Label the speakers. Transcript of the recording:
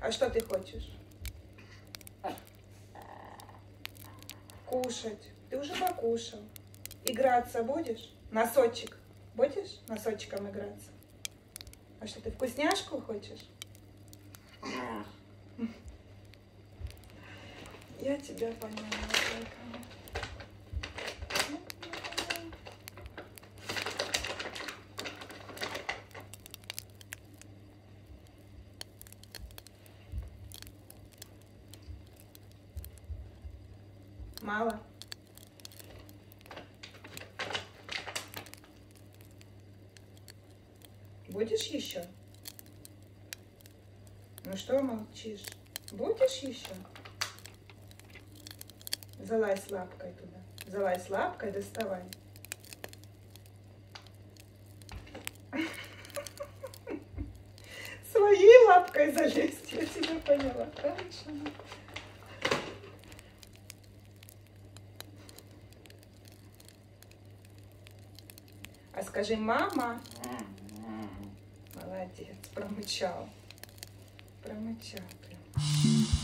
Speaker 1: А что ты хочешь? Кушать. Ты уже покушал. Играться будешь? Носочек. Будешь носочком играться? А что, ты вкусняшку хочешь? Я тебя поняла. Мало? Будешь еще? Ну что молчишь? Будешь еще? Залазь лапкой туда. Залазь лапкой, доставай. Своей лапкой залезть, я тебя поняла. Хорошо. А скажи, мама. Молодец, промычал. Промычал прям.